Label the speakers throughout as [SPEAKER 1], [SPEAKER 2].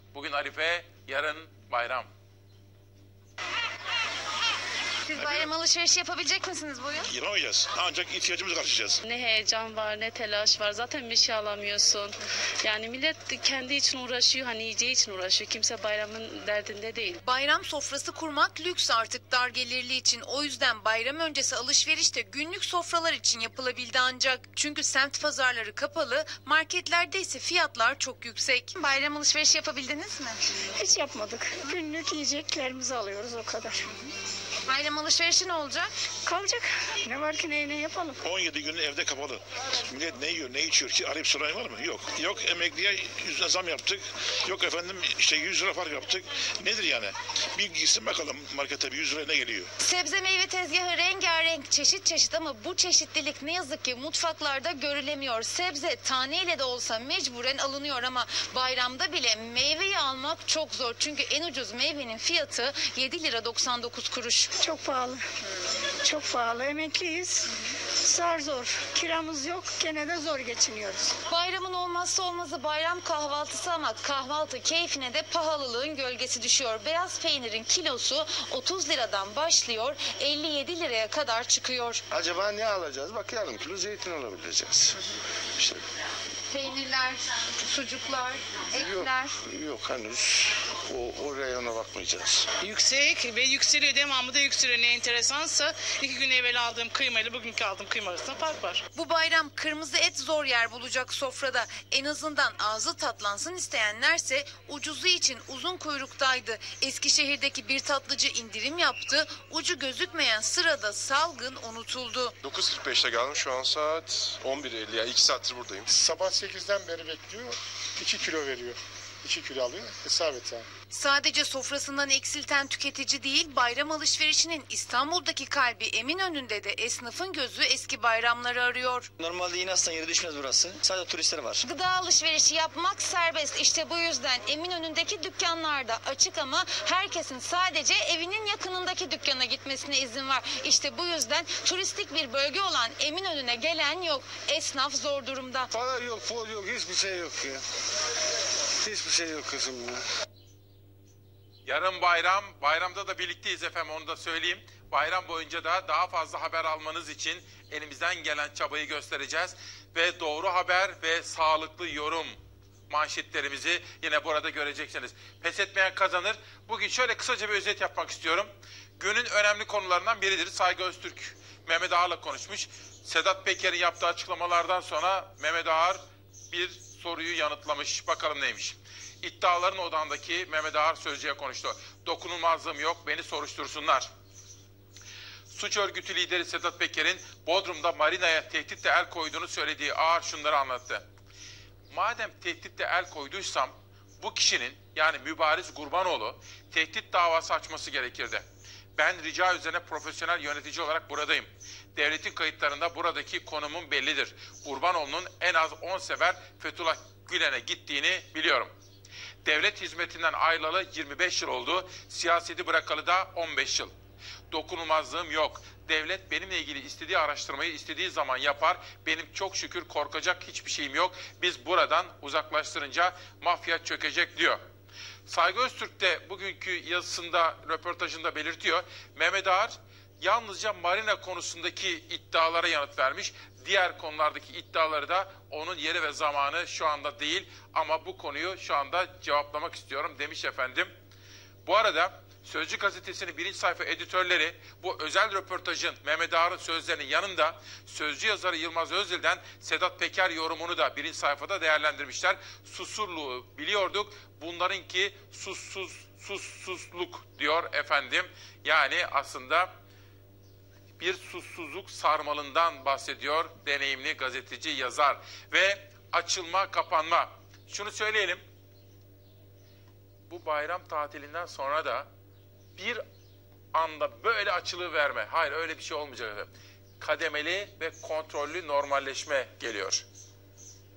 [SPEAKER 1] Bugün Arife, yarın bayram.
[SPEAKER 2] Siz bayram alışverişi yapabilecek misiniz bugün?
[SPEAKER 3] Yapamayacağız. Ancak ihtiyacımızı karşılayacağız.
[SPEAKER 4] Ne heyecan var, ne telaş var. Zaten bir şey alamıyorsun. Yani millet kendi için uğraşıyor, hani yiyeceği için uğraşıyor. Kimse bayramın derdinde değil.
[SPEAKER 5] Bayram sofrası kurmak lüks artık dar gelirli için. O yüzden bayram öncesi alışveriş de günlük sofralar için yapılabildi ancak. Çünkü semt pazarları kapalı, marketlerde ise fiyatlar çok yüksek.
[SPEAKER 2] Bayram alışverişi yapabildiniz mi?
[SPEAKER 6] Hiç yapmadık. Günlük yiyeceklerimizi alıyoruz o kadar.
[SPEAKER 2] Bayram alışverişi ne olacak?
[SPEAKER 6] Kalacak. Ne var ki ne yapalım?
[SPEAKER 3] 17 gün evde kapalı. Millet ne yiyor, ne içiyor ki? Arayıp soran var mı? Yok. Yok emekliye %100 zam yaptık. Yok efendim işte 100 lira fark yaptık. Nedir yani? Bir gitsin bakalım markete bir 100 lira ne geliyor?
[SPEAKER 2] Sebze meyve tezgahı rengarenk, çeşit çeşit ama bu çeşitlilik ne yazık ki mutfaklarda görülemiyor. Sebze taneyle de olsa mecburen alınıyor ama bayramda bile meyveyi almak çok zor. Çünkü en ucuz meyvenin fiyatı 7 lira 99 kuruş.
[SPEAKER 6] Çok pahalı. Çok pahalı. Emekliyiz. Zor. Kiramız yok. Gene de zor geçiniyoruz.
[SPEAKER 2] Bayramın olmazsa olmazı bayram kahvaltısı ama kahvaltı keyfine de pahalılığın gölgesi düşüyor. Beyaz peynirin kilosu 30 liradan başlıyor, 57 liraya kadar çıkıyor.
[SPEAKER 7] Acaba ne alacağız? Bak yarım kilo zeytin alabileceğiz. İşte
[SPEAKER 2] Peynirler, sucuklar,
[SPEAKER 7] yok,
[SPEAKER 2] etler.
[SPEAKER 7] yok henüz o reyona bakmayacağız.
[SPEAKER 8] Yüksek ve yükseliyor, devamlı da yükseliyor. Ne enteresansa 2 gün evvel aldığım kıyma ile bugünkü aldığım kıyma arasında fark var.
[SPEAKER 5] Bu bayram kırmızı et zor yer bulacak sofrada. En azından ağzı tatlansın isteyenlerse ucuzu için uzun kuyruktaydı. Eskişehir'deki bir tatlıcı indirim yaptı. Ucu gözükmeyen sırada salgın unutuldu.
[SPEAKER 9] 9.45'te geldim, şu an saat 11.50, yani 2 saattir buradayım.
[SPEAKER 10] Sabah 8'den beri bekliyor. 2 kilo veriyor. 2 kilo alıyor. Hesap et yani.
[SPEAKER 5] Sadece sofrasından eksilten tüketici değil, bayram alışverişinin İstanbul'daki kalbi Eminönü'nde de esnafın gözü eski bayramları arıyor.
[SPEAKER 11] Normalde yine aslında yere düşmez burası. Sadece turistler var.
[SPEAKER 2] Gıda alışverişi yapmak serbest. İşte bu yüzden Eminönü'ndeki dükkanlar da açık ama herkesin sadece evinin yakınındaki dükkana gitmesine izin var. İşte bu yüzden turistik bir bölge olan Eminönü'ne gelen yok. Esnaf zor durumda.
[SPEAKER 7] Para yok, pul yok, hiçbir şey yok ya. Hiçbir şey yok kızım ya.
[SPEAKER 1] Yarın bayram, bayramda da birlikteyiz efendim, onu da söyleyeyim. Bayram boyunca da daha fazla haber almanız için elimizden gelen çabayı göstereceğiz. Ve doğru haber ve sağlıklı yorum manşetlerimizi yine burada göreceksiniz. Pes etmeyen kazanır. Bugün şöyle kısaca bir özet yapmak istiyorum. Günün önemli konularından biridir. Saygı Öztürk Mehmet Ağar'la konuşmuş. Sedat Peker'in yaptığı açıklamalardan sonra Mehmet Ağar bir soruyu yanıtlamış. Bakalım neymiş? İddiaların odağındaki Mehmet Ağar sözcüye konuştu. Dokunulmazlığım yok, beni soruştursunlar. Suç örgütü lideri Sedat Peker'in Bodrum'da marinaya tehditle el koyduğunu söylediği Ağar şunları anlattı. Madem tehditle el koyduysam bu kişinin, yani Mübariz Gurbanoğlu, tehdit davası açması gerekirdi. Ben rica üzerine profesyonel yönetici olarak buradayım. Devletin kayıtlarında buradaki konumum bellidir. Gurbanoğlu'nun en az 10 sefer Fethullah Gülen'e gittiğini biliyorum. Devlet hizmetinden ayrılalı 25 yıl oldu, siyaseti bırakalı da 15 yıl. Dokunulmazlığım yok. Devlet benimle ilgili istediği araştırmayı istediği zaman yapar. Benim çok şükür korkacak hiçbir şeyim yok. Biz buradan uzaklaştırınca mafya çökecek diyor. Saygı Öztürk de bugünkü yazısında, röportajında belirtiyor. Mehmet Ağar yalnızca marina konusundaki iddialara yanıt vermiş. Diğer konulardaki iddiaları da onun yeri ve zamanı şu anda değil. Ama bu konuyu şu anda cevaplamak istiyorum demiş efendim. Bu arada Sözcü gazetesinin birinci sayfa editörleri bu özel röportajın Mehmet Ağar'ın sözlerinin yanında Sözcü yazarı Yılmaz Özdil'den Sedat Peker yorumunu da birinci sayfada değerlendirmişler. Susurluğu biliyorduk, bunlarınki sussuzluk diyor efendim. Yani aslında bir sussuzluk sarmalından bahsediyor deneyimli gazeteci yazar. Ve açılma kapanma. Şunu söyleyelim. Bu bayram tatilinden sonra da bir anda böyle açılıverme. Hayır, öyle bir şey olmayacak efendim. Kademeli ve kontrollü normalleşme geliyor.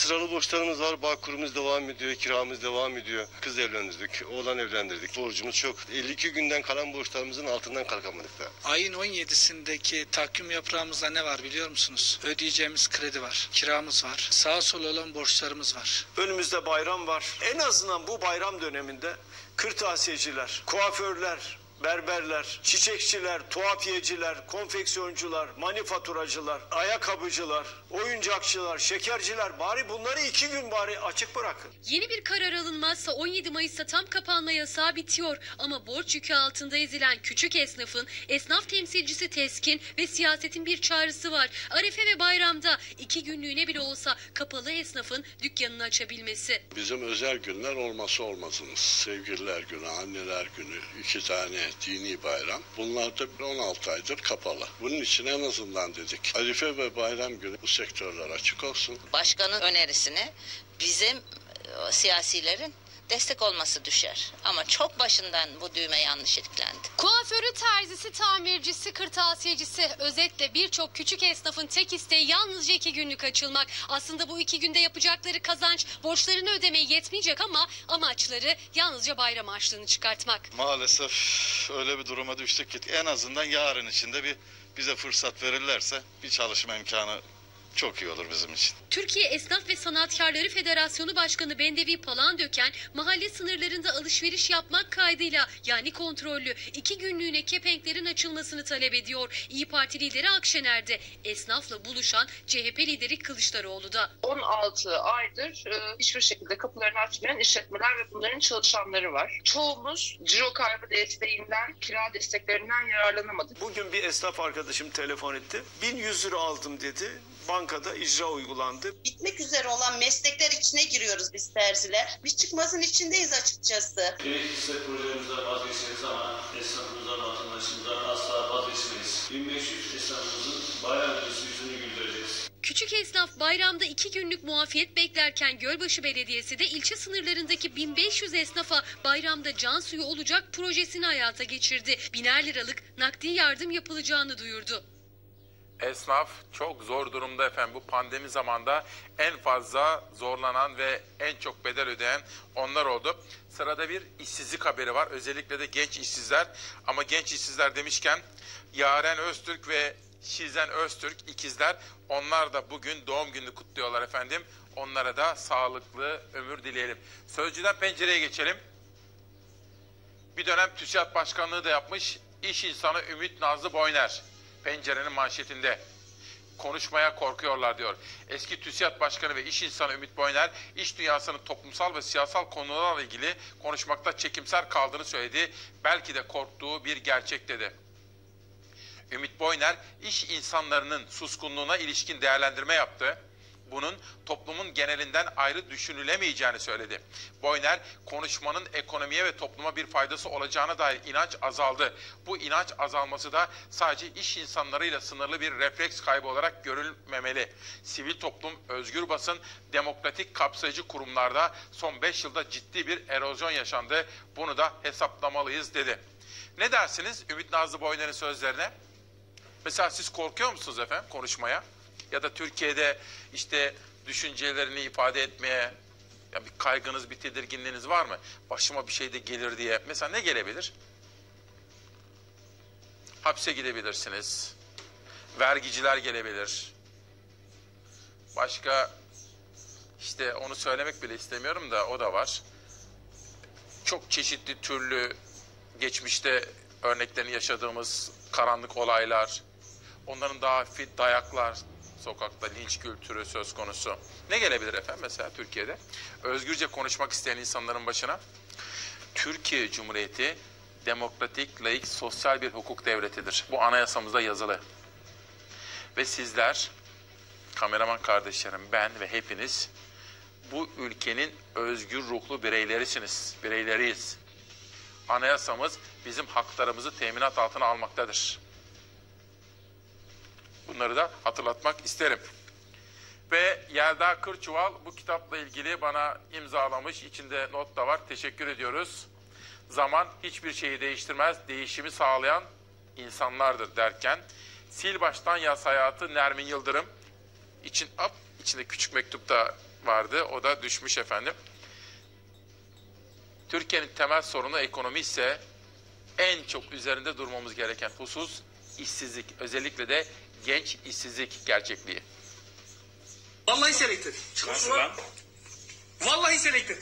[SPEAKER 7] Sıralı borçlarımız var. Bağkurumuz devam ediyor, kiramız devam ediyor. Kız evlendirdik, oğlan evlendirdik. Borcumuz çok. 52 günden kalan borçlarımızın altından kalkamadık da.
[SPEAKER 12] Ayın 17'sindeki takvim yaprağımızda ne var biliyor musunuz? Ödeyeceğimiz kredi var, kiramız var, sağa sola olan borçlarımız var.
[SPEAKER 13] Önümüzde bayram var. En azından bu bayram döneminde kırtasiyeciler, kuaförler, berberler, çiçekçiler, tuhafiyeciler, konfeksiyoncular, manifaturacılar, ayakkabıcılar, oyuncakçılar, şekerciler bari bunları 2 gün bari açık bırakın.
[SPEAKER 14] Yeni bir karar alınmazsa 17 Mayıs'ta tam kapanma yasağı bitiyor. Ama borç yükü altında ezilen küçük esnafın, esnaf temsilcisi Teskin ve siyasetin bir çağrısı var. Arefe ve bayramda 2 günlüğüne bile olsa kapalı esnafın dükkanını açabilmesi.
[SPEAKER 15] Bizim özel günler olması olmazımız. Sevgililer günü, anneler günü, 2 tane dini bayram. Bunlar da 16 aydır kapalı. Bunun için en azından dedik. Arife ve bayram günü bu sektörler açık olsun.
[SPEAKER 16] Başkanın önerisine bizim siyasilerin destek olması düşer. Ama çok başından bu düğme yanlış iliklendi.
[SPEAKER 14] Kuaförü, terzisi, tamircisi, kırtasiyecisi, özetle birçok küçük esnafın tek isteği yalnızca 2 günlük açılmak. Aslında bu 2 günde yapacakları kazanç borçlarını ödemeye yetmeyecek ama amaçları yalnızca bayram harçlığını çıkartmak.
[SPEAKER 17] Maalesef öyle bir duruma düştük ki en azından yarın içinde bize fırsat verirlerse bir çalışma imkanı çok iyi olur bizim için.
[SPEAKER 14] Türkiye Esnaf ve Sanatkarları Federasyonu Başkanı Bendevi Palandöken mahalle sınırlarında alışveriş yapmak kaydıyla yani kontrollü 2 günlüğüne kepenklerin açılmasını talep ediyor. İYİ Parti lideri Akşener'de, esnafla buluşan CHP lideri Kılıçdaroğlu da.
[SPEAKER 18] 16 aydır hiçbir şekilde kapılarını açmayan işletmeler ve bunların çalışanları var. Çoğumuz ciro kaybı desteğinden, kira desteklerinden yararlanamadık.
[SPEAKER 13] Bugün bir esnaf arkadaşım telefon etti. 1100 lira aldım dedi. Bankada icra uygulandı.
[SPEAKER 19] Bitmek üzere olan meslekler içine giriyoruz biz terziler. Bir çıkmazın içindeyiz açıkçası.
[SPEAKER 20] Gerekirse projemizden vazgeçeriz ama esnafımızdan, vatandaşımızdan asla vazgeçmeyiz. 1500 esnafımızın bayram öncesi yüzünü güldüreceğiz.
[SPEAKER 14] Küçük esnaf bayramda 2 günlük muafiyet beklerken Gölbaşı Belediyesi de ilçe sınırlarındaki 1500 esnafa bayramda can suyu olacak projesini hayata geçirdi. 1000'er liralık nakdi yardım yapılacağını duyurdu.
[SPEAKER 1] Esnaf çok zor durumda efendim. Bu pandemi zamanında en fazla zorlanan ve en çok bedel ödeyen onlar oldu. Sırada bir işsizlik haberi var. Özellikle de genç işsizler. Ama genç işsizler demişken Yaren Öztürk ve Şizen Öztürk ikizler, onlar da bugün doğum gününü kutluyorlar efendim. Onlara da sağlıklı ömür dileyelim. Sözcüden pencereye geçelim. Bir dönem TÜSİAD Başkanlığı da yapmış iş insanı Ümit Nazlı Boyner. Pencerenin manşetinde. Konuşmaya korkuyorlar diyor. Eski TÜSİAD Başkanı ve iş insanı Ümit Boyner, iş dünyasının toplumsal ve siyasal konularla ilgili konuşmakta çekimser kaldığını söyledi. Belki de korktuğu bir gerçek dedi. Ümit Boyner, iş insanlarının suskunluğuna ilişkin değerlendirme yaptı. Bunun toplumun genelinden ayrı düşünülemeyeceğini söyledi. Boyner, konuşmanın ekonomiye ve topluma bir faydası olacağına dair inanç azaldı. Bu inanç azalması da sadece iş insanlarıyla sınırlı bir refleks kaybı olarak görülmemeli. Sivil toplum, özgür basın, demokratik kapsayıcı kurumlarda son 5 yılda ciddi bir erozyon yaşandı. Bunu da hesaplamalıyız dedi. Ne dersiniz Ümit Nazlı Boyner'in sözlerine? Mesela siz korkuyor musunuz efendim konuşmaya? Ya da Türkiye'de işte düşüncelerini ifade etmeye ya bir kaygınız, bir tedirginliğiniz var mı? Başıma bir şey de gelir diye. Mesela ne gelebilir? Hapse gidebilirsiniz. Vergiciler gelebilir. Başka işte onu söylemek bile istemiyorum da o da var. Çok çeşitli türlü geçmişte örneklerini yaşadığımız karanlık olaylar, onların daha hafif dayaklar, sokakta linç kültürü söz konusu. Ne gelebilir efendim mesela Türkiye'de? Özgürce konuşmak isteyen insanların başına. Türkiye Cumhuriyeti demokratik, laik, sosyal bir hukuk devletidir. Bu anayasamızda yazılı. Ve sizler, kameraman kardeşlerim, ben ve hepiniz bu ülkenin özgür ruhlu bireylerisiniz, bireyleriyiz. Anayasamız bizim haklarımızı teminat altına almaktadır. Bunları da hatırlatmak isterim. Ve Yelda Kırçuval bu kitapla ilgili bana imzalamış, içinde not da var. Teşekkür ediyoruz. Zaman hiçbir şeyi değiştirmez, değişimi sağlayan insanlardır derken, Sil Baştan Yaz Hayatı Nermin Yıldırım, içinde küçük mektupta vardı. O da düşmüş efendim. Türkiye'nin temel sorunu ekonomi ise en çok üzerinde durmamız gereken husus işsizlik. Özellikle de genç işsizlik gerçekliği.
[SPEAKER 21] Vallahi selected.
[SPEAKER 22] Nasıl lan?
[SPEAKER 21] Vallahi selected.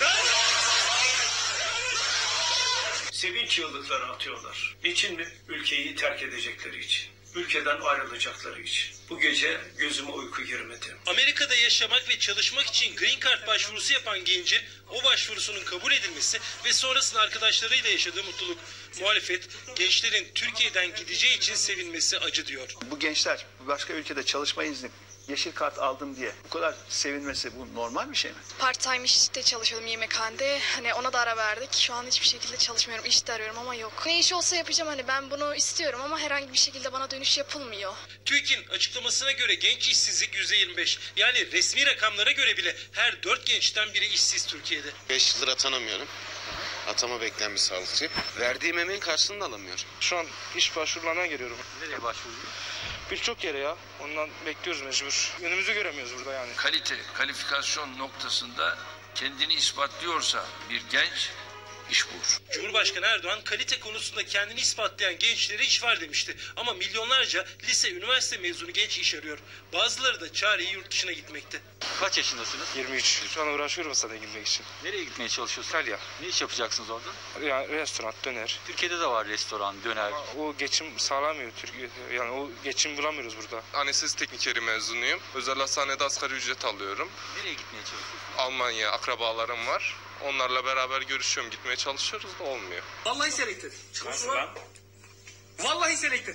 [SPEAKER 22] Sevinç çığlıkları atıyorlar. Niçin mi? Ülkeyi terk edecekleri için. Ülkeden ayrılacakları için. Bu gece gözüme uyku girmedi.
[SPEAKER 23] Amerika'da yaşamak ve çalışmak için Green Card başvurusu yapan gencin o başvurusunun kabul edilmesi ve sonrasında arkadaşlarıyla yaşadığı mutluluk. Muhalefet, gençlerin Türkiye'den gideceği için sevinmesi acı diyor.
[SPEAKER 11] Bu gençler başka ülkede çalışma izni, yeşil kart aldım diye bu kadar sevinmesi bu normal bir şey mi?
[SPEAKER 24] Part-time işte çalışıyordum yemekhanede. Hani ona da ara verdik. Şu an hiçbir şekilde çalışmıyorum. İş de arıyorum ama yok. Ne iş olsa yapacağım, hani ben bunu istiyorum ama herhangi bir şekilde bana dönüş yapılmıyor.
[SPEAKER 23] TÜİK'in açıklamasına göre genç işsizlik %25. Yani resmi rakamlara göre bile her 4 gençten biri işsiz Türkiye'de.
[SPEAKER 25] 5 yıldır atanamıyorum. Atama bekleyen bir sağlıkçı. Verdiğim emeğin karşılığını da alamıyorum.
[SPEAKER 26] Şu an iş başvurularına geliyorum.
[SPEAKER 22] Nereye başvuruyorsun?
[SPEAKER 26] Birçok yere ya. Ondan bekliyoruz mecbur. Önümüzü göremiyoruz burada yani.
[SPEAKER 27] Kalite, kalifikasyon noktasında kendini ispatlıyorsa bir genç iş bulur.
[SPEAKER 23] Cumhurbaşkanı Erdoğan kalite konusunda kendini ispatlayan gençlere iş var demişti. Ama milyonlarca lise, üniversite mezunu genç iş arıyor. Bazıları da çareyi yurt dışına gitmekte.
[SPEAKER 22] Kaç yaşındasınız?
[SPEAKER 26] 23. Şu an uğraşıyorum sana gitmek için.
[SPEAKER 22] Nereye gitmeye çalışıyorsunuz?
[SPEAKER 26] İtalya.
[SPEAKER 22] Ne iş yapacaksınız orada?
[SPEAKER 26] Yani restoran, döner.
[SPEAKER 22] Türkiye'de de var restoran, döner.
[SPEAKER 26] O geçim sağlamıyor Türkiye. Yani o geçim bulamıyoruz burada.
[SPEAKER 9] Anestezi teknikeri mezunuyum. Özel hastanede asgari ücret alıyorum.
[SPEAKER 22] Nereye gitmeye çalışıyorsunuz?
[SPEAKER 9] Almanya akrabalarım var. Onlarla beraber görüşüyorum. Gitmeye çalışıyoruz da olmuyor.
[SPEAKER 21] Vallahi selected.
[SPEAKER 22] Nasıl lan?
[SPEAKER 21] Vallahi selected.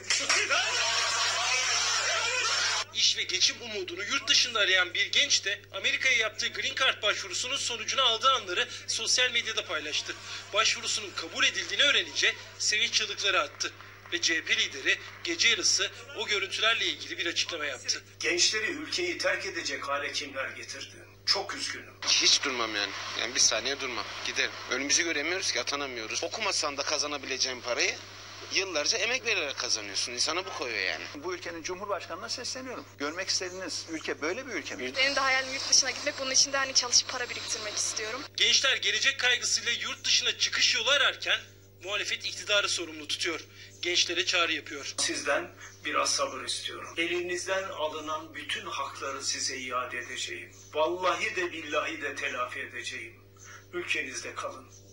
[SPEAKER 23] İş ve geçim umudunu yurt dışında arayan bir genç de Amerika'ya yaptığı Green Card başvurusunun sonucunu aldığı anları sosyal medyada paylaştı. Başvurusunun kabul edildiğini öğrenince sevinç çığlıkları attı. Ve CHP lideri gece yarısı o görüntülerle ilgili bir açıklama yaptı.
[SPEAKER 22] Gençleri ülkeyi terk edecek hale kimler getirdi? Çok üzgünüm.
[SPEAKER 25] Hiç durmam yani. Yani bir saniye durmam. Giderim. Önümüzü göremiyoruz ki, atanamıyoruz. Okumasan da kazanabileceğin parayı yıllarca emek vererek kazanıyorsun. İnsana bu koyuyor yani.
[SPEAKER 11] Bu ülkenin Cumhurbaşkanı'na sesleniyorum. Görmek istediğiniz ülke böyle bir ülke mi?
[SPEAKER 24] Benim de hayalim yurt dışına gitmek. Bunun için de hani çalışıp para biriktirmek istiyorum.
[SPEAKER 23] Gençler gelecek kaygısıyla yurt dışına çıkış yolu ararken muhalefet iktidarı sorumlu tutuyor. Gençlere çağrı yapıyor.
[SPEAKER 22] Sizden biraz sabır istiyorum. Elinizden alınan bütün hakları size iade edeceğim. Vallahi de billahi de telafi edeceğim. Ülkenizde kalın.